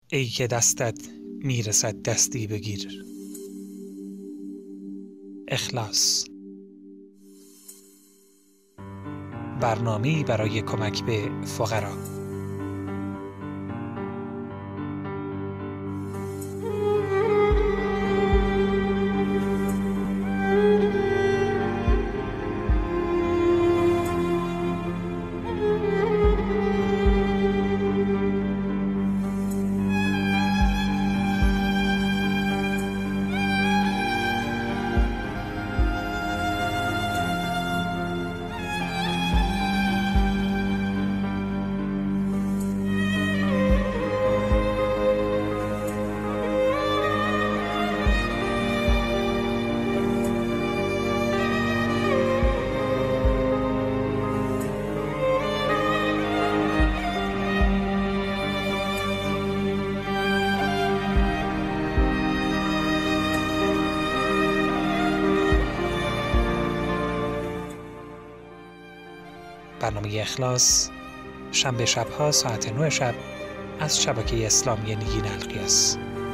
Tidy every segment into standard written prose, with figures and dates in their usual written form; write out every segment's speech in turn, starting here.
ای که دستت میرسد دستی بگیر. اخلاص، برنامه‌ای برای کمک به فقرا. برنامه اخلاص شنبه شب‌ها ساعت 9 شب از شبکه اسلامی نگین القیاس.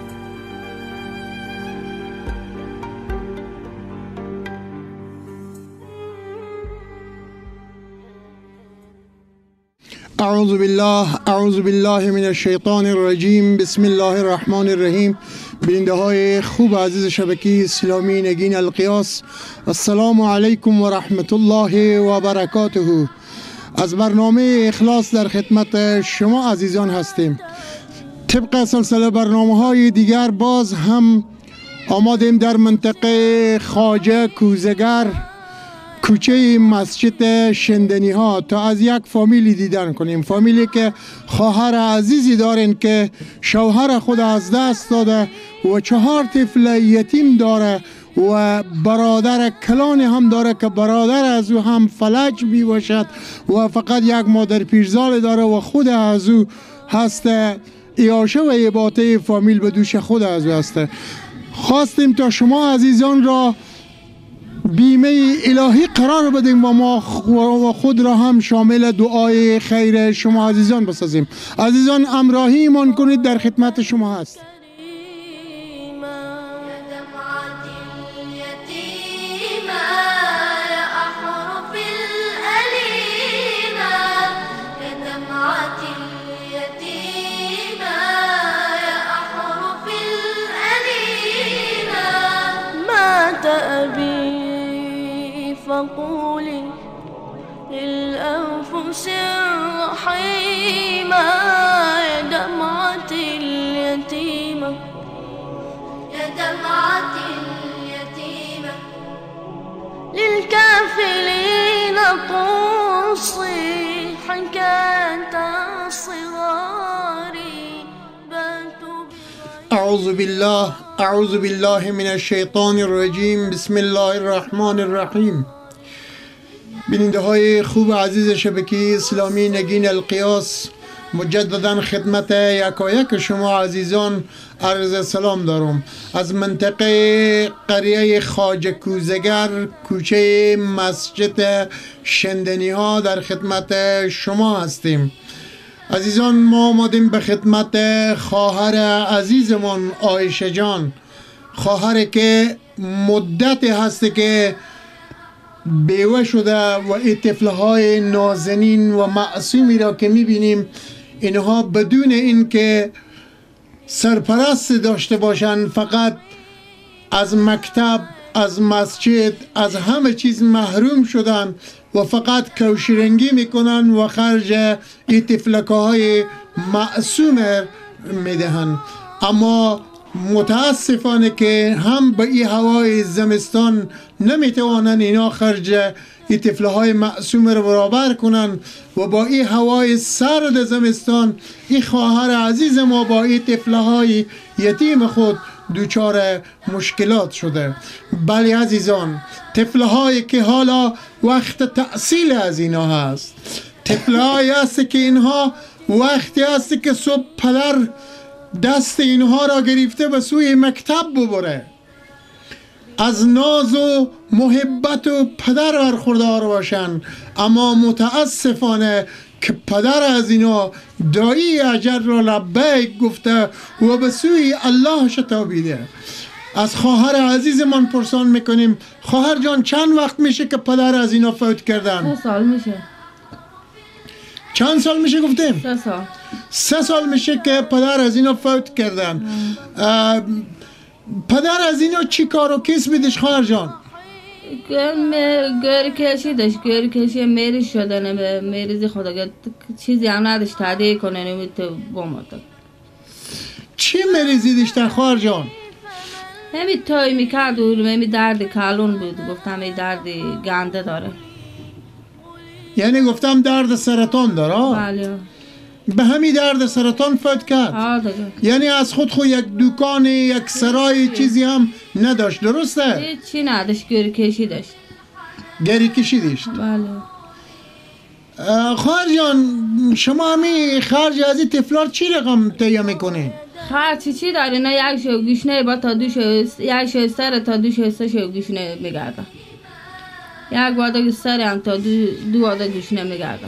اعوذ بالله من الشیطان الرجیم. بسم الله الرحمن الرحیم. بیننده های خوب عزیز شبکه اسلامی نگین القیاس، السلام علیکم و رحمت الله و برکاته. از برنامه اخلاص در خدمت شما عزیزان هستیم. طبق سلسله برنامه های دیگر باز هم آمادیم در منطقه خواجه کوزگر، کوچه مسجد شندنی ها، تا از یک فامیلی دیدن کنیم. فامیلی که خواهر عزیزی دارن که شوهر خود از دست داده و 4 طفل یتیم داره و برادر کلان هم داره که برادر از او هم فلج می باشد و فقط یک مادر پیرزال داره و خود از او هست. ایاشه و عباطه فامیل به دوش خود از او هست. خواستیم تا شما عزیزان را بیمه الهی قرار بدیم و ما خود را هم شامل دعای خیر شما عزیزان بسازیم. عزیزان همراهی ایمان کنید، در خدمت شما هست. فقولي للأنفس الرحيمة يا دمعة اليتيمة، يا دمعة اليتيمة، للكافلين قصي حكاية الصغار باتوا. اعوذ بالله من الشیطان الرجیم. بسم الله الرحمن الرحیم. بیننده های خوب عزیز شبکه اسلامی نگین القیاس، مجددا خدمت یکایک شما عزیزان عرض سلام دارم. از منطقه قریه خواجه کوزگر، کوچه مسجد شندنی ها در خدمت شما هستیم. عزیزان، ما آمدیم به خدمت خواهر عزیزمان عایشه جان، خواهر که مدت هست که بیوه شده و این طفلهای نازنین و معصومی را که میبینیم اینها بدون این که سرپرست داشته باشند فقط از مکتب، از مسجد، از همه چیز محروم شدن و فقط کوشرنگی میکنن و خرج این طفلکه های معصوم میدهن. اما متاسفانه که هم به این هوای زمستان نمیتوانن اینا خرج این طفله های معصوم رو برابر کنن و با این هوای سرد زمستان این خواهر عزیز ما با این طفله های یتیم خود دوچار مشکلات شده. بلی عزیزان، طفله هایی که حالا وقت تحصیل از اینا هست، طفله هایی هست که اینها وقتی هست که صبح پدر دست اینها را گرفته به سوی مکتب ببره، از ناز و محبت و پدر برخوردار باشن، اما متاسفانه که پدر از اینا دایی اجر را لبیک گفته و به سوی الله شتابیده. از خواهر عزیزمان پرسان میکنیم خواهر جان چند وقت میشه که پدر از اینا فوت کردن؟ 3 سال میشه. چند سال میشه گفتیم؟ 3 سال. 3 سال میشه که پدر از اینا فوت کردن. پدر از اینا چی کار و کسبی داشت خواهر جان؟ گری کشی داشت، گری کشی مریض شدن، مریضی خدا چیزی هم نداشت تهیه کنه نمیتونه بماند. چی مریضی داشتن خواهر جان؟ همی تای میکرد و همی درد کلون بود، گفتم این درد گنده داره. یعنی گفتم درد سرطان داره؟ بله. به همین درد سرطان فوت کرد؟ ها دیگه. یعنی از خود یک دکان، یک سرای چیزی هم نداشت، درسته؟ هیچی نداشت، گری کشی داشت. گری کشی داشت. بله. خواهر جان شما همین خرج از این تفلار چی رقم تهیه میکنین؟ خرچی چی داره؟ نه یک شو گوشنه با تا دو شو، یک شو سر تا دو شو سه شو گوشنه میگرده. یک واده سر هم تا دو واده گوشنه میگرده.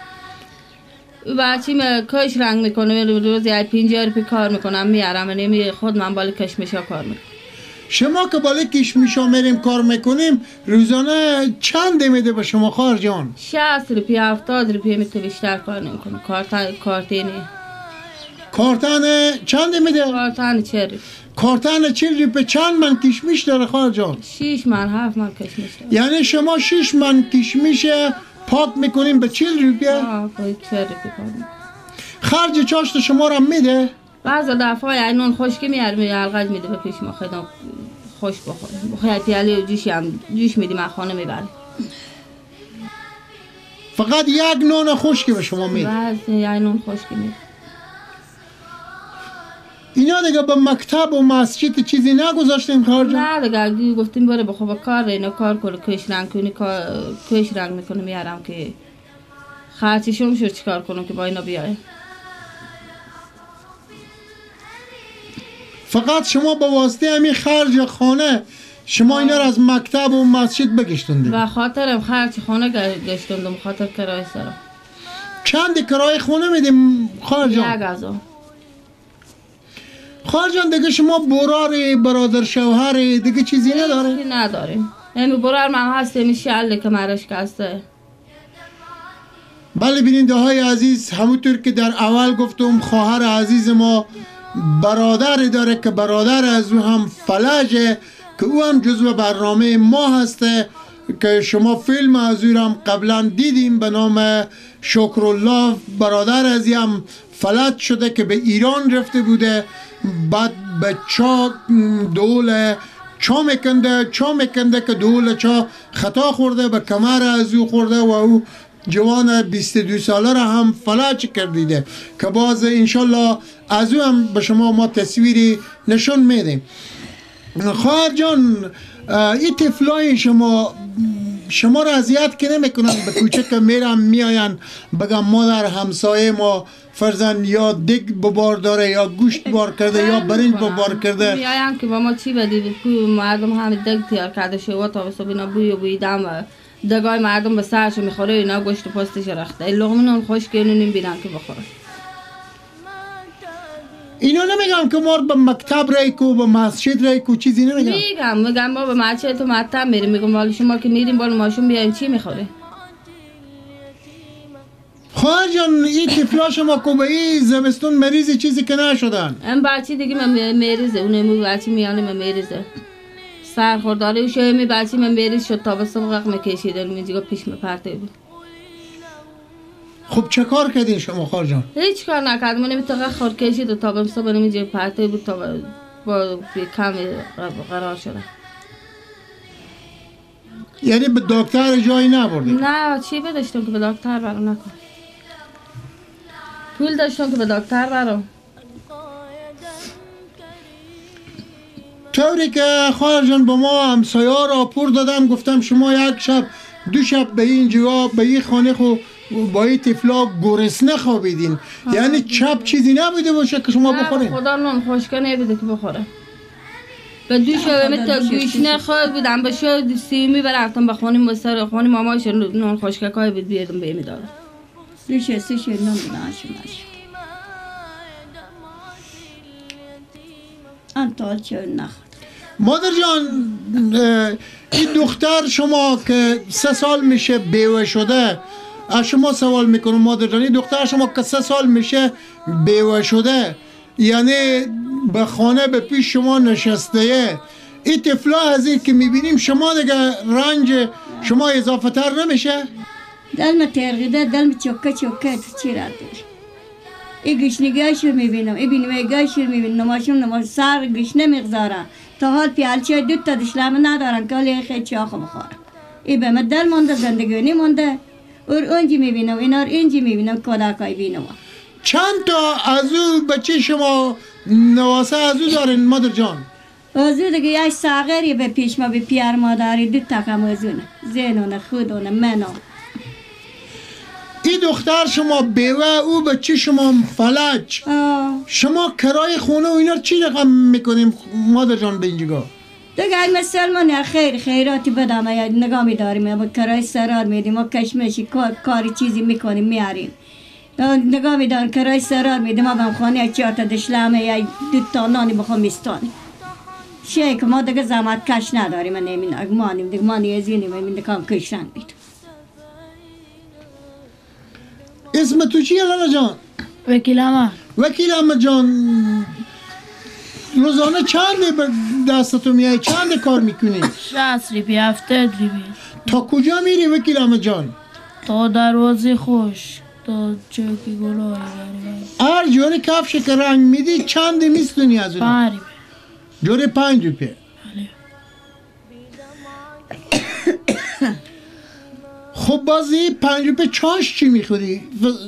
بچی کش رنگ میکنه، روز یک 50 روپیه کار میکنم میارم، نمی خود من بالا کشمشا کار میکنم. شما که بالا کشمشا میریم کار میکنیم روزانه چند میده به شما خواهر جان؟ 60 روپیه 70 روپیه میتونه بیشتر کار نمیکنه. کارتینی کارتن چند میده؟ کارتن 40 روپیه. کارتن 40 روپیه چند من کشمش داره خواهر جان؟ 6 من 7 من کشمش داره. یعنی شما 6 من کشمش پاک میکنیم به 40 روپیه؟ با 40 روپیه کار میکنم. خرج چاشت شما را میده؟ بعضا دفعه یعنی نون خشکی میارم یلغج میده به پیش ما خودم خوش بخورم. بخواه پیاله جوشی هم جوش میدیم از خانه میبریم. فقط یک نان خشکی به شما میده؟ بعض یعنی نون خشکی میده. اینا دیگه به مکتب و مسجد چیزی نگذاشتیم خواهر جان؟ نه دیگه گفتیم بره بخواه کار اینا کار کنه، کش رنگ کنی، کش رنگ میکنه میارم که خرچشون شد چیکار کنم که با اینا بیای. فقط شما به واسطه همین خرج خانه شما اینا را از مکتب و مسجد بگشتوندید؟ و خاطرم خرچ خانه گشتوندم، خاطر کرای سرم. چند کرایه خونه میدیم خواهر جان؟ 1000. خواهر جان دیگه شما برار برادر شوهر دیگه چیزی نداره؟ چیزی نداریم. همین برار من هست همین شعله که مرش کسته. بله بیننده های عزیز، همونطور که در اول گفتم خواهر عزیز ما برادر داره که برادر از او هم فلجه که او هم جزو برنامه ما هسته که شما فیلم از او هم قبلا دیدیم به نام شکرالله. برادر از هم فلج شده که به ایران رفته بوده، بعد به چا دول چا میکنده که دول چا خطا خورده، به کمر از او خورده و او جوان 22 ساله را هم فلج کردیده که باز انشالله از او هم به شما ما تصویری نشون میدیم. خواهر جان این طفلای شما را اذیت که نمیکنن؟ به کوچه که میرن میاین بگم مادر همسایه ما فرزن یا دیگ ببار داره یا گوشت بار کرده یا برنج ببار کرده، میایم که با ما چی بدید؟ مردم همه دیگ تیار کرده شو تا صبح اینا بوی دم دگای مردم به سرش میخوره، اینا گوشت و پستش رخته لقمه نون خوش که نمیبینن که بخوره. اینا نمیگم که ما به مکتب ریکو به مسجد ریکو چیزی نمیگم؟ میگم ما به مسجد و مکتب میریم. میگم بالا شما که میریم بالا ماشون بیایم چی میخوره؟ خواهر جان این طفلا شما که به این زمستون مریضی چیزی که نشدن؟ این بچه دیگه من مریضه، اونمو بچه میانه من مریضه سر خورداره و شوی بچه من مریض شد تا به صبح میکشیده میگه پیش میپرته بود. خب چه کار کردین شما خواهر جان؟ هیچ کار نکردم، من نمیتونم خور کشید و تا به صبح نمیگه پرته بود تا با کم قرار شده. یعنی به دکتر جایی نبردین؟ نه چی بداشتم که به دکتر برام نکن. پول داشتم که به دکتر برام. طوری که خواهر جان با ما همسایه را پور دادم، گفتم شما یک شب دو شب به این جواب به این خانه خو با این طفلا گرسنه خوابیدین، یعنی چپ چیزی نبوده باشه که شما بخورین؟ خدا نون خشکه نبوده که بخوره. به دو شب مثل گوشنه خود بودم به شب سیمی برفتم به خانه مستر خانه مامایش نون خشکه کای بود بیادم به میدادم. سوشه نم بناشماش انتال چه نخد. مادر جان این دختر شما که 3 سال میشه بیوه شده، از شما سوال میکنم مادر جان، این دختر شما که 3 سال میشه بیوه شده، یعنی به خانه به پیش شما نشسته، این طفلا از این که میبینیم شما دیگه رنج شما اضافه تر نمیشه؟ دلم ترغیده، دلم چوکه تو چی را دیر ای گشنگیشو میبینم، ای بینیمگیشو میبینم، نماشم سر گشنه میگذارم تا حال پیالچه 2 تا دشلم ندارن که حالی خیلی چاخو بخورم. ای به من دل مونده، زندگی مونده، اور اونجی میبینم، اینار اینجی میبینم، کلاکای بینم. چند تا از او بچه شما نواسه از او دارین مادر جان؟ از او دیگه یک ساغری به پیش ما به پیار مادری 2 تا کم از اونه، زینونه خودونه منو. این دختر شما بیوه، او بچه شما فلج، شما کرای خونه و اینا چی رقم میکنیم مادر جان به اینجا؟ دیگه این مسلمان یا خیراتی بدم یا نگاه میداریم یا کرای سرار میدیم ما کشمشی کاری چیزی میکنیم میاریم نگاه میداریم کرای سرار میدیم ما بهم خانه یک 4 تا دشلمه یا 2 تا نانی بخوام میستانیم شیک ما دیگه زحمت کش نداریم من نمین اگمانیم دیگه ما نیازینیم این کام کشرنگ بید. اسم تو چیه لالا جان؟ وکیل احمد جان، روزانه چند به دستتو میای؟ چند کار میکنی؟ 60 روپیه 70 روپیه. تا کجا میری وکیل احمد جان؟ تا دروازه خوش، تا چوکی گلای داری. هر جوری کفش که رنگ میدی چند میستونی از اون؟ 5 روپیه. جوری 5 روپیه. خب بازی 5 روپیه چاش چی میخوری؟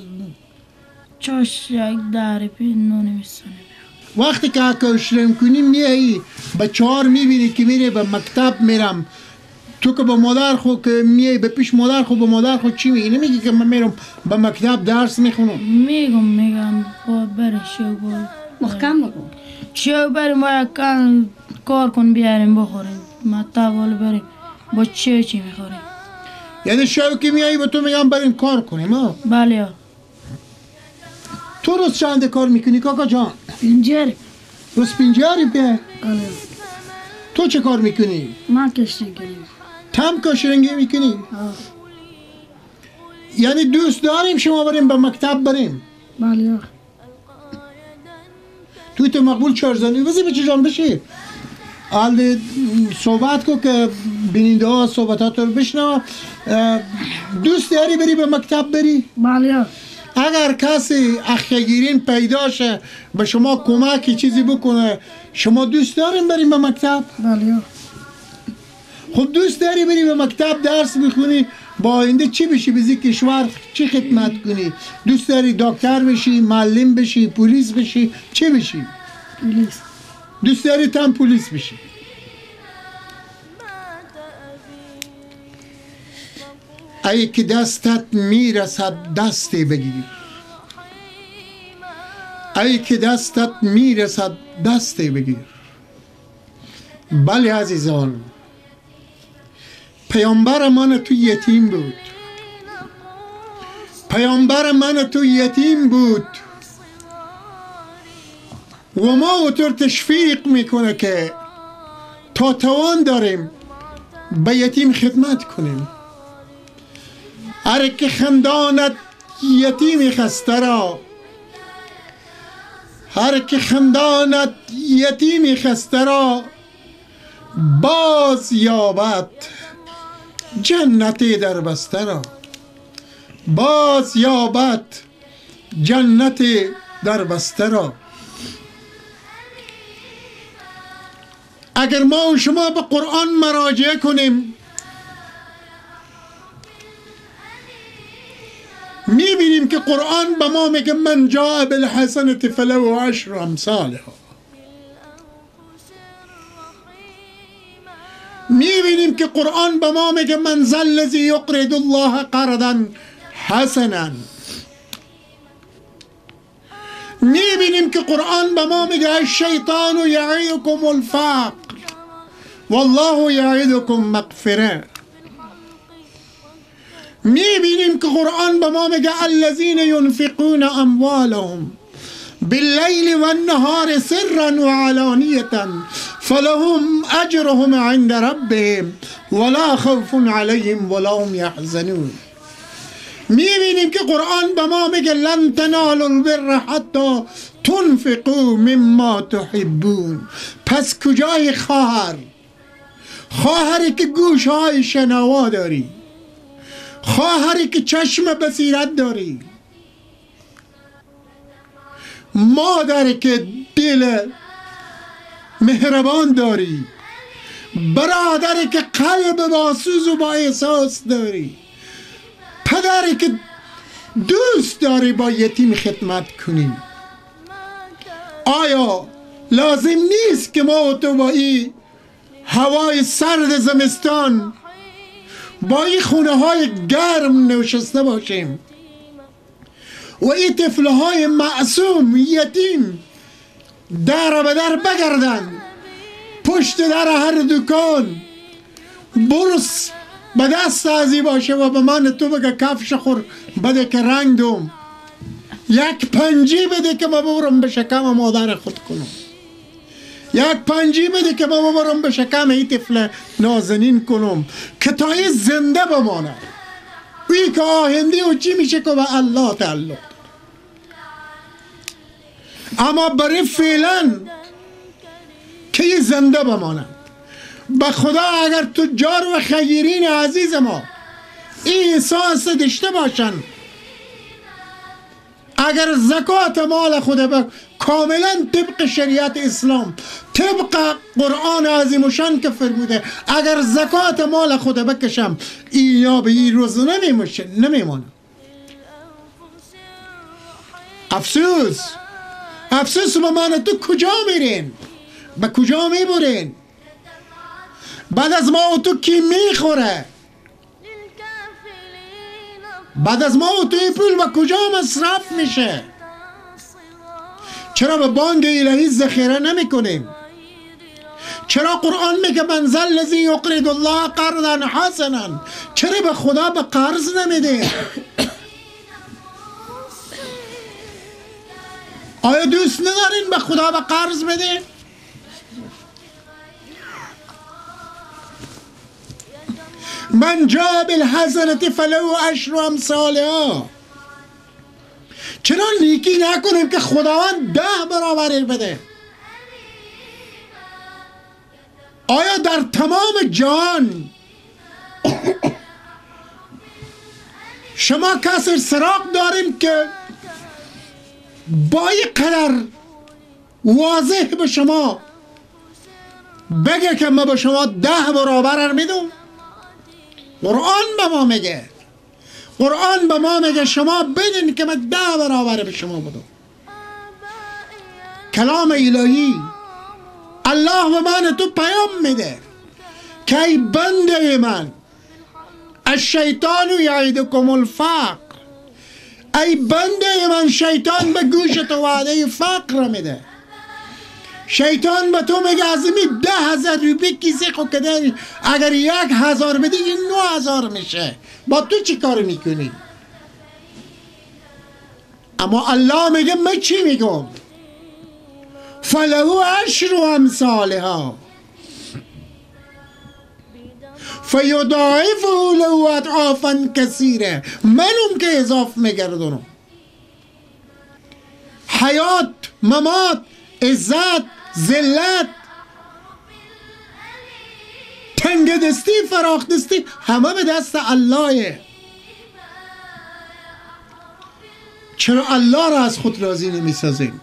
چاش یک 10 روپیه نونی میستونی. وقتی که کشرم کنی میایی به 4 میبینی که میره به مکتب میرم، تو که به مادر خود که میایی به پیش مادر خود به مادر خود چی میگی؟ نمیگی که من میرم به مکتب درس میخونم؟ میگم با بری شو با محکم بگو شو بریم با یک کار کن بیاریم بخوریم مکتب والا بریم با چی میخوریم. یعنی شو که میایی به تو میگم بریم کار کنیم ها؟ بله. تو روز چند کار میکنی کاکا جان؟ 50 روز 50 روپیه؟ بله. تو چه کار میکنی؟ من کشتن کنیم. تم کشرنگی میکنی؟ یعنی دوست داریم شما بریم به مکتب بریم؟ بله. توی تو مقبول چارزانی بزی بچه جان بشی حال صحبت کو که بیننده ها صحبتات رو بشنو. دوست داری بری به مکتب بری؟ بله. اگر کسی اخیگیرین پیدا شه به شما کمکی چیزی بکنه شما دوست داریم بریم به مکتب؟ بله. خب دوست داری بری به مکتب درس بخونی با آینده چی بشی؟ بزی کشور چی خدمت کنی؟ دوست داری دکتر بشی، معلم بشی، پلیس بشی، چی بشی؟ پلیس. دوست داری تم پلیس بشی؟ ای که دستت میرسد دستی بگیر، ای که دستت میرسد دستی بگیر. بله عزیزان، پیامبر من تو یتیم بود، پیامبر من تو یتیم بود و ما اوتر تشویق میکنه که تا توان داریم به یتیم خدمت کنیم. هر که خنداند یتیم خسته را، هر که خنداند یتیم خسته را باز یابد جنتی در بسته را، باز یابد جنتی در بسته را. اگر ما و شما به قرآن مراجعه کنیم میبینیم که قرآن به ما میگه من جاء بالحسنة فله 10 امثالها. میبینیم که قرآن به ما میگه من ذا الذی یقرض الله قرضا حسنا. میبینیم که قرآن به ما میگه الشیطان یعیدکم الفقر والله یعیدکم مغفره. میبینیم که قرآن به ما میگه الذین ینفقون اموالهم باللیل و النهار سرا و علانیة فلهم اجرهم عند ربهم ولا خوف علیهم ولا هم یحزنون. میبینیم که قرآن به ما میگه لن تنالوا البر حتی تنفقوا مما تحبون. پس کجای خواهری که گوشهای شنوا داری، خواهری که چشم بصیرت داری، مادری که دل مهربان داری، برادری که قلب باسوز و با احساس داری، پدری که دوست داری با یتیم خدمت کنی. آیا لازم نیست که ما تو با این هوای سرد زمستان با این خونه های گرم نشسته باشیم و این طفله های معصوم یتیم در به در بگردن، پشت در هر دکان برس به دست ازی باشه و به من تو بگه کفش خور بده که رنگ دوم، یک پنجی بده که ما ببرم به شکم مادر خود کنم، یک پنجی بده که ما ببرم به شکم این طفل نازنین کنم که تا این زنده بمانه. وی که آهنده و چی میشه که به الله تعلق داره. اما برای فعلا که این زنده بمانه، به خدا اگر تجار و خیرین عزیز ما این احساس داشته باشن، اگر زکات مال خود کاملا طبق شریعت اسلام، طبق قرآن عظیم و شان که فرموده اگر زکات مال خود بکشم یا به این روز نمیمونه. افسوس به من تو کجا میرین؟ به کجا میبرین؟ بعد از ما و تو کی میخوره؟ بعد از ما و تو این پول به کجا مصرف میشه؟ چرا به بانک الهی ذخیره نمی کنیم؟ چرا قرآن میگه من ذا الذی یقرض الله قرضا حسنا؟ چرا به خدا به قرض نمیده؟ آیا دوست ندارین به خدا به قرض بده؟ من جاء بالحسنة فله عشر امثالها. چرا نیکی نکنیم که خداوند 10 برابر بده؟ آیا در تمام جهان شما کسی سراغ داریم که با یک قدر واضح به شما بگه که ما به شما 10 برابر میدم؟ قرآن به ما میگه، قرآن به ما میگه شما بدین که من 10 برابر به شما بدم. کلام الهی الله به من تو پیام میده که ای بنده من الشیطان یعیدکم الفقر، ای بنده من شیطان به گوشت وعده فقر میده. شیطان به تو میگه از این 10,000 روپیه کیسه خود که داری اگر 1,000 بدی این 9,000 میشه، با تو چی کار میکنی؟ اما الله میگه من چی میگم؟ فله عشر امثالها فیضاعفه له اضعافا کثیره. منم که اضاف میگردونم. حیات، ممات، عزت، ذلت، تنگ دستی، فراخ دستی همه به دست اللهه. چرا الله را از خود راضی نمیسازیم؟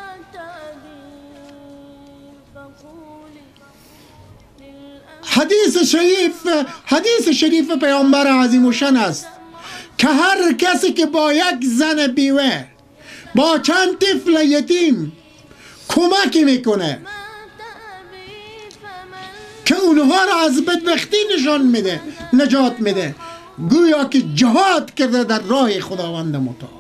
حدیث شریف پیامبر عظیم و شان است که هر کسی که با یک زن بیوه با چند طفل یتیم کمکی میکنه که اونها را از بدبختی نجات میده، گویا که جهاد کرده در راه خداوند متعال.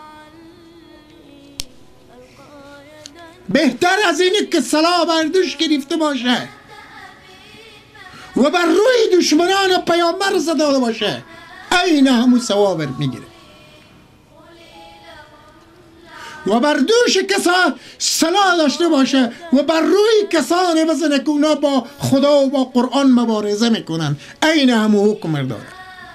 بهتر از اینه که سلاح بر دوش گرفته باشه و بر روی دشمنان پیامبر زده باشه عین همون ثواب میگیره. و بر دوش کسا صلاح داشته باشه و بر روی کسانی بزنه که اونا با خدا و با قرآن مبارزه میکنن، عین همون حکم داره.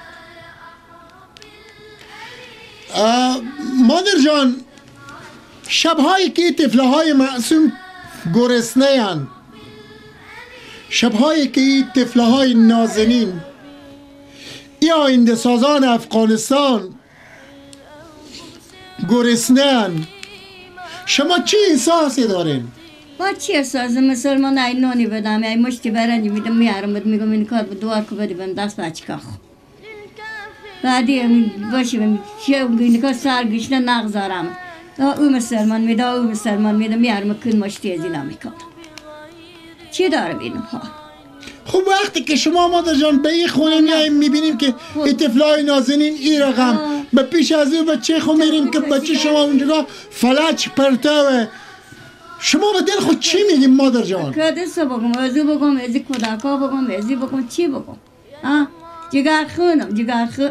مادر جان، شبهایی که طفلهای معصوم گرسنه هن، شبهایی که طفلهای نازنین یا آینده سازان افغانستان گرسنه هن، شما چی احساسی دارین؟ با چی احساس؟ مسلمان ای نانی بدم، ای مشتی برنج میدم میارم بد میگم این کار دوار کو بدی بند دست بچه کاخ بعدی باشی این کار سر گشنه نغذارم او مسلمان میده او مسلمان میده میارم کن مشتی از اینا میکنم. چی داره بینم ها؟ خب وقتی که شما مادر جان به این خونه میاییم میبینیم که این طفلای نازنین این رقم به پیش از او بچه خود میریم که بچه شما اونجا فلج پرتوه، شما به دل خود چی میگیم مادر جان؟ که دسته بگم ازو بگم ازی کودکا بگم ازی بگم چی بگم؟ جگر خونم جگر خون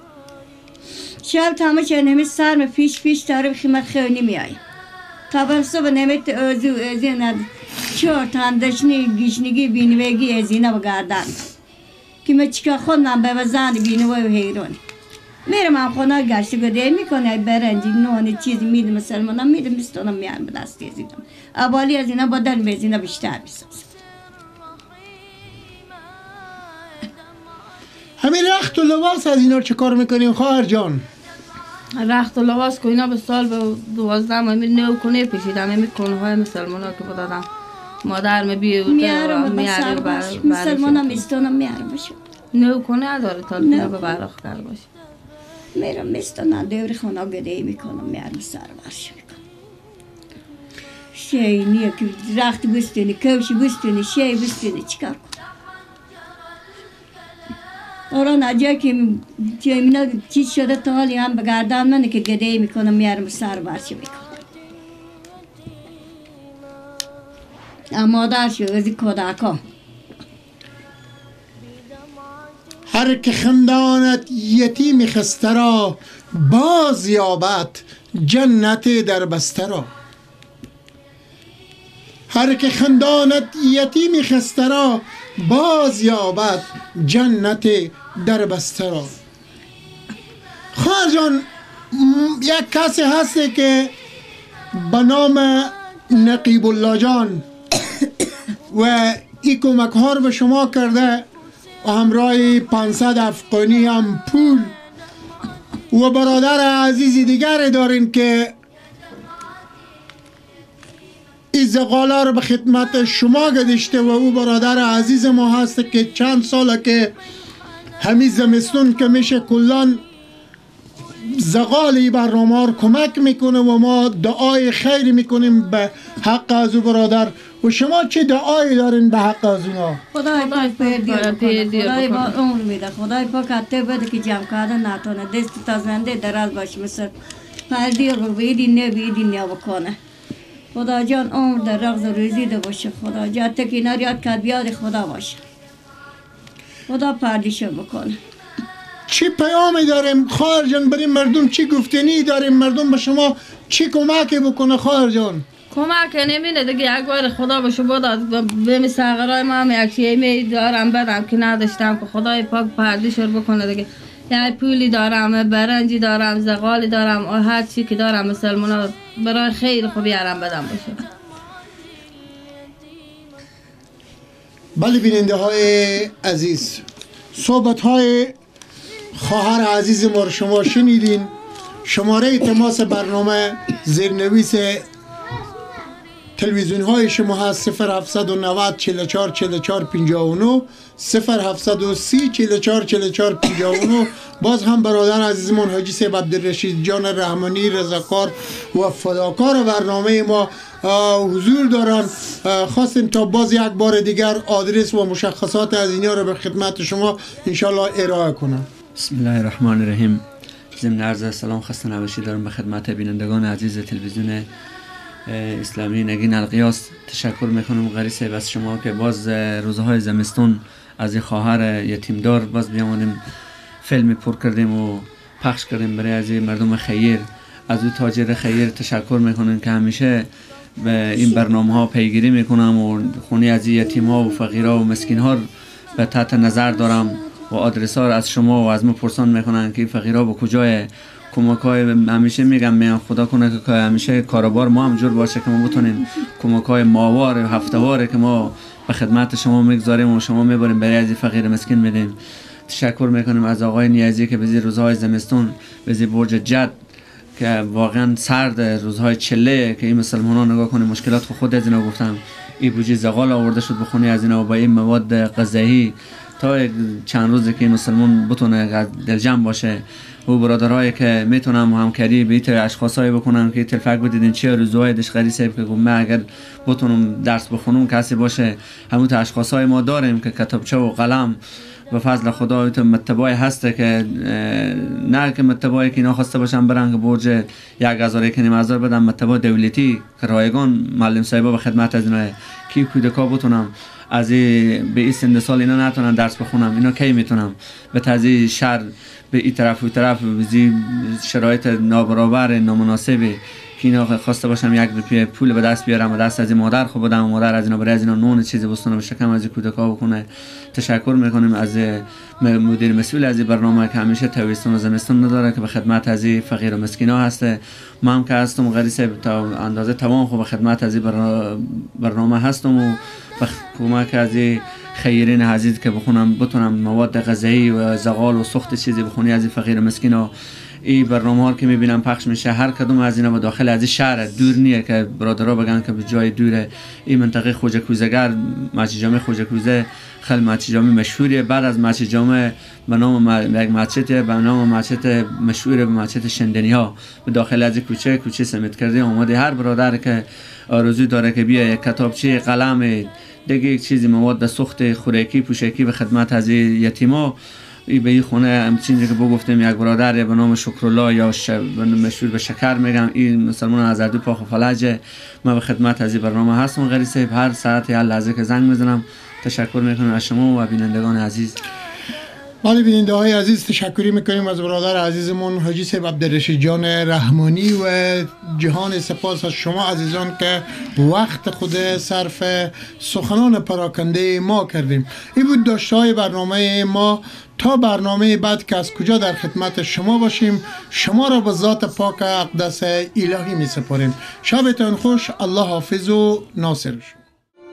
شب تمام چه نمی سرم پیش داره خیمت خیلی میایی تا برسه به نمیت ازو ند چهار تندشنی گیشنگی بینویگی از اینا بگردن که من چکا خودم به وزن بینوی و حیرانی میرم هم خونه گشت گده میکنه برنجی نوانی چیزی میدم مسلمانم میدم بستانم میارم به دستی از اینا اولی از اینا با دل از اینا بیشتر بساز. همین رخت و لباس از اینا چه کار میکنیم خواهر جان؟ رخت و لباس که اینا به سال به 12 ماه نو کنه پیشیدم همین کنه های مسلمان ها که بدادم مادر میارم مسلمان هم میستانم میارم باشه نو کنه نداره تا نو به براخ کرده باشه میرم میستانم دور خونه گده میکنم میارم سر برش میکنم شی نیه که رخت بستونی کوشی بستونی شی بستونی چیکار کنم اوران اجا که اینا چیز شده تا حالی هم بگردن منه که گده میکنم میارم سر برش میکنم مادر شو ازی کودکا هر که خندانت یتیم خسته را باز یابد جنت در بسته را. هر که خندانت یتیم خسته را باز یابد جنت در بسته را. خواهر جان، یک کسی هستی که به نام نقیب الله جان و این کمک ها رو به شما کرده و همراه 500 افغانی هم پول و برادر عزیزی دیگر دارین که این زغاله رو به خدمت شما گذاشته و او برادر عزیز ما هست که چند ساله که همین زمستون که میشه کلان زغالی برنامه رو کمک میکنه و ما دعای خیر میکنیم به حق از او برادر. و شما چه دعایی دارین به حق از اونا؟ خدای پاک پیردیر خدای با عمر میده، خدای پاک حتی بده که جمع کردن نتونه، دست تا زنده دراز باشه مثل پیردیر رو بیدی نه بکنه. خدا جان عمر در رغز روزی ده باشه، خدا جان تکینار یاد کرد بیاد خدا باشه، خدا پردیشه بکنه. چی پیامی داریم خواهر جان برای مردم؟ چی گفتنی داریم مردم به شما چی کمکی بکنه خواهر جان؟ کمک نمیده دیگه، یک بار خدا به شما داد به مساغرای ما هم یک چیزی دارم بدم که نداشتم که خدای پاک پردیشور بکنه دیگه. یعنی پولی دارم، برنجی دارم، زغالی دارم و هر چی که دارم مسلمانا برای خیر خو بیارم بدم باشه. بله بیننده های عزیز، صحبت های خواهر عزیز ما رو شما شنیدین. شماره تماس برنامه زیرنویس تلویزیون های شما هست 0790 44 44 59 0730 44 44 59. باز هم برادر عزیزمون حاجی صاحب عبدالرشید جان رحمانی رضاکار و فداکار برنامه ما حضور دارن. خواستیم تا باز یک بار دیگر آدرس و مشخصات از اینا رو به خدمت شما انشالله ارائه کنم. بسم الله الرحمن الرحیم. ضمن عرض سلام خسته نباشید دارم به خدمت بینندگان عزیز تلویزیون اسلامی نگین القیاس. تشکر میکنم غری صاحب از شما که باز روزهای زمستون از این خواهر یتیمدار باز بیامونیم فیلم پر کردیم و پخش کردیم برای از مردم خیر. از او تاجر خیر تشکر میکنیم که همیشه به این برنامه ها پیگیری میکنم و خونه از یتیم ها و فقیر ها و مسکین ها به تحت نظر دارم و آدرس ها از شما و از ما پرسان میکنن که فقیر ها به کجای. کمک های همیشه میگم خدا کنه که همیشه کاروبار ما هم جور باشه که ما بتونیم کمک های ماهوار و هفته‌واره که ما به خدمت شما میگذاریم و شما میبریم برای از فقیر مسکین میدیم. تشکر میکنیم از آقای نیازی که به روزهای زمستون به برج جد که واقعا سرد، روزهای چله که این مسلمانان نگاه کنیم مشکلات خود از اینا گفتم، این بوجی زغال آورده شد بخونه از اینا و با این مواد غذایی تا چند روزی که مسلمان بتونه دلجم باشه. و برادرایی که میتونم همکاری به این اشخاصایی بکنم که تلفک بدیدین چه روزهای دشخری صاحب که من اگر بتونم درس بخونم کسی باشه، همون اشخاصای ما داریم که کتابچه و قلم به فضل خدا تو مطبعی هسته که نه که مطبعی که اینا خواسته باشن برن که برج 1000 بدن، مطبع دولتی که رایگان معلم صاحبا به خدمت از اینا کی کودکا بتونم از به این سن سال اینا نتونن درس بخونم، اینا کی میتونم به تازه شهر به این طرف و طرف به شرایط نابرابر نامناسبی که اینا خواسته باشم 1 روپیه پول به دست بیارم و دست از مادر خود بدم و مادر از اینا برای از اینا نون چیزی بستونه به شکم از کودکا بکنه. تشکر میکنیم از مدیر مسئول از این برنامه که همیشه تویستون و زمستون نداره که به خدمت از این فقیر و مسکینا هسته. ما هم که هستم غریسه تا اندازه توان خو به خدمت از این برنامه هستم و به کمک از خیرین عزیز که بتونم مواد غذایی و زغال و سخت چیزی بخونی از این فقیر و مسکینا. این برنامه ها که میبینم پخش میشه هر کدوم از اینا به داخل از این شهر دور نیه که برادرها بگن که به جای دوره. این منطقه خوجه کوزگر مسجد جامع خوجه کوزه خیلی مسجد جامع مشهوریه. بعد از مسجد جامع به نام یک مسجد به نام مسجد مشهوره به مسجد شندنی ها به داخل از کوچه سمیت کرده اومده. هر برادر که آرزو داره که بیا یک کتابچه قلم دیگه یک چیزی مواد سخت خوراکی پوشکی به خدمت از یتیما به این خونه همچنین که گفتم یک برادر به نام شکرالله یا مشهور به شکر میگم این مسلمان از اردو پاخ و فلجه. من به خدمت از این برنامه هستم غری صاحب هر ساعت هر لحظه که زنگ میزنم. تشکر میکنم از شما و بینندگان عزیز. بله بیننده های عزیز تشکری میکنیم از برادر عزیزمون حاجی صاحب عبدالرشید جان رحمانی و جهان سپاس از شما عزیزان که وقت خود صرف سخنان پراکنده ما کردیم. این بود داشته های برنامه ما. تا برنامه بعد که از کجا در خدمت شما باشیم شما را به ذات پاک اقدس الهی می سپاریم. شبتان خوش. الله حافظ و ناصر شما.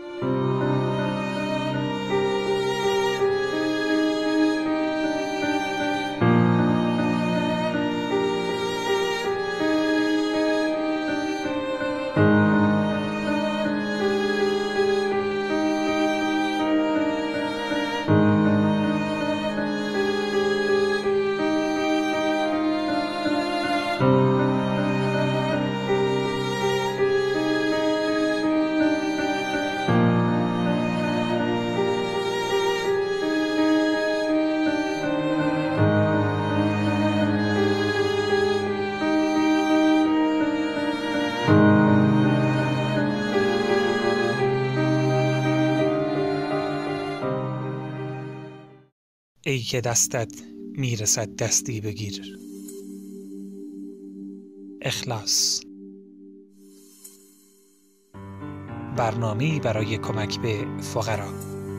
ای که دستت میرسد دستی بگیر. اخلاص، برنامه‌ای برای کمک به فقرا.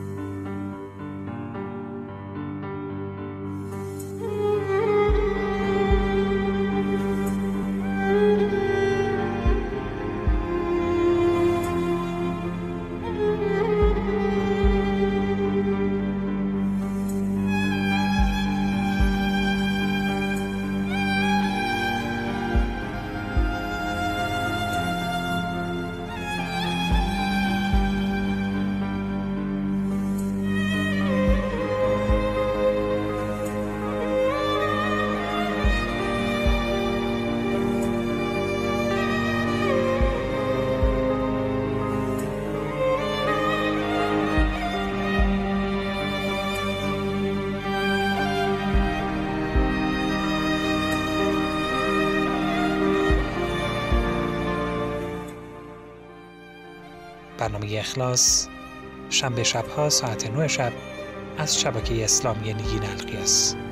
برنامه اخلاص شنبه شبها ساعت 9 شب از شبکه اسلامی نگین القیاس.